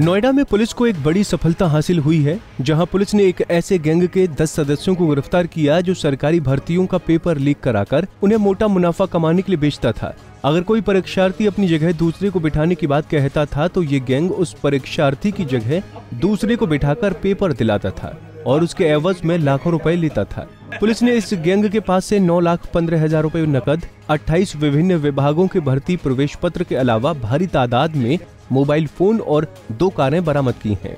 नोएडा में पुलिस को एक बड़ी सफलता हासिल हुई है, जहां पुलिस ने एक ऐसे गैंग के 10 सदस्यों को गिरफ्तार किया जो सरकारी भर्तियों का पेपर लीक कराकर उन्हें मोटा मुनाफा कमाने के लिए बेचता था। अगर कोई परीक्षार्थी अपनी जगह दूसरे को बिठाने की बात कहता था तो ये गैंग उस परीक्षार्थी की जगह दूसरे को बिठाकर पेपर दिलाता था और उसके एवज में लाखों रुपए लेता था। पुलिस ने इस गैंग के पास से 9,15,000 रुपए नकद, 28 विभिन्न विभागों के भर्ती प्रवेश पत्र के अलावा भारी तादाद में मोबाइल फोन और 2 कारें बरामद की हैं।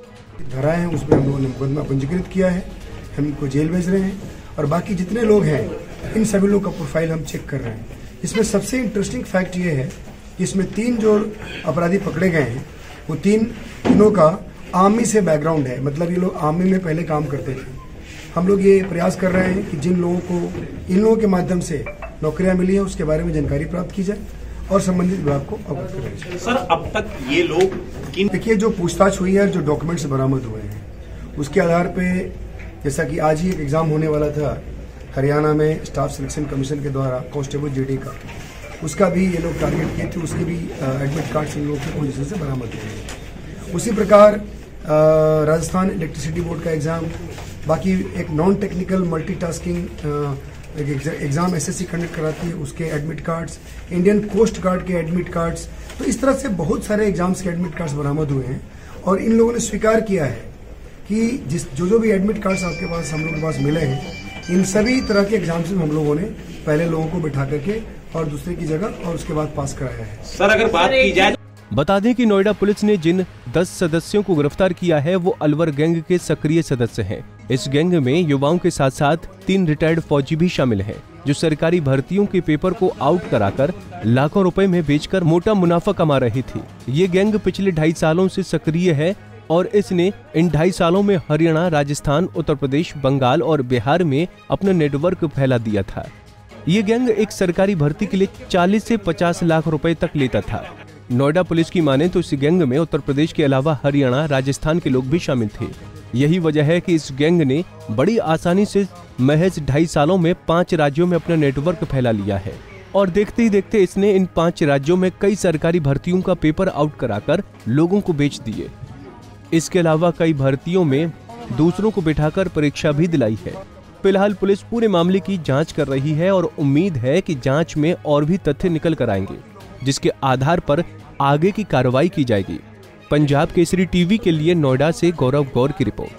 धरा है उसमें हम लोगों ने मुकदमा पंजीकृत किया है, हम इनको जेल भेज रहे हैं और बाकी जितने लोग हैं इन सभी लोगों का प्रोफाइल हम चेक कर रहे हैं। इसमें सबसे इंटरेस्टिंग फैक्ट ये है कि इसमें 3 जो अपराधी पकड़े गए हैं वो तीनों का आर्मी से बैकग्राउंड है, मतलब ये लोग आर्मी में पहले काम करते थे। हम लोग ये प्रयास कर रहे हैं कि जिन लोगों को इन लोगों के माध्यम से नौकरियां मिली है उसके बारे में जानकारी प्राप्त की जाए और संबंधित विभाग को अवगत कराया जाए। सर, अब तक ये लोग देखिए, जो पूछताछ हुई है, जो डॉक्यूमेंट्स बरामद हुए हैं उसके आधार पे, जैसा कि आज ही एक एग्जाम होने वाला था हरियाणा में स्टाफ सिलेक्शन कमीशन के द्वारा कांस्टेबल जेडी का, उसका भी ये लोग टारगेट किए थे, उसके भी एडमिट कार्ड इन लोगों की पोजीशन से बरामद हुए। उसी प्रकार राजस्थान इलेक्ट्रिसिटी बोर्ड का एग्जाम, बाकी एक non technical multitasking exam SSC conduct कराती है, उसके admit cards, Indian coast guard के एडमिट कार्ड्स, तो इस तरह से बहुत सारे एग्जाम्स के एडमिट कार्ड्स बरामद हुए हैं। और इन लोगों ने स्वीकार किया है कि जो भी एडमिट कार्ड्स आपके पास हम लोगों के पास मिले हैं, इन सभी तरह के एग्जाम्स में हम लोगों ने पहले लोगों को बिठा करके और दूसरे की जगह और उसके बाद पास कराया है। सर, अगर बात की जाए, बता दें कि नोएडा पुलिस ने जिन 10 सदस्यों को गिरफ्तार किया है वो अलवर गैंग के सक्रिय सदस्य हैं। इस गैंग में युवाओं के साथ साथ 3 रिटायर्ड फौजी भी शामिल हैं, जो सरकारी भर्तियों के पेपर को आउट कराकर लाखों रुपए में बेचकर मोटा मुनाफा कमा रही थी। ये गैंग पिछले 2.5 सालों से सक्रिय है और इसने इन 2.5 सालों में हरियाणा, राजस्थान, उत्तर प्रदेश, बंगाल और बिहार में अपना नेटवर्क फैला दिया था। ये गैंग एक सरकारी भर्ती के लिए 40 से 50 लाख रुपए तक लेता था। नोएडा पुलिस की माने तो इस गैंग में उत्तर प्रदेश के अलावा हरियाणा, राजस्थान के लोग भी शामिल थे। यही वजह है कि इस गैंग ने बड़ी आसानी से महज 2.5 सालों में 5 राज्यों में अपना नेटवर्क फैला लिया है और देखते ही देखते इसने इन 5 राज्यों में कई सरकारी भर्तियों का पेपर आउट कराकर लोगों को बेच दिए। इसके अलावा कई भर्तियों में दूसरों को बिठाकर परीक्षा भी दिलाई है। फिलहाल पुलिस पूरे मामले की जांच कर रही है और उम्मीद है कि जांच में और भी तथ्य निकल कर आएंगे, जिसके आधार पर आगे की कार्रवाई की जाएगी। पंजाब केसरी टीवी के लिए नोएडा से गौरव गौर की रिपोर्ट।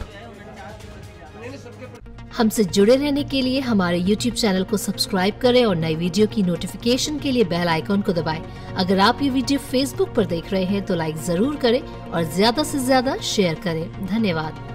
हमसे जुड़े रहने के लिए हमारे YouTube चैनल को सब्सक्राइब करें और नई वीडियो की नोटिफिकेशन के लिए बेल आइकॉन को दबाएं। अगर आप ये वीडियो Facebook पर देख रहे हैं तो लाइक जरूर करें और ज्यादा से ज्यादा शेयर करें। धन्यवाद।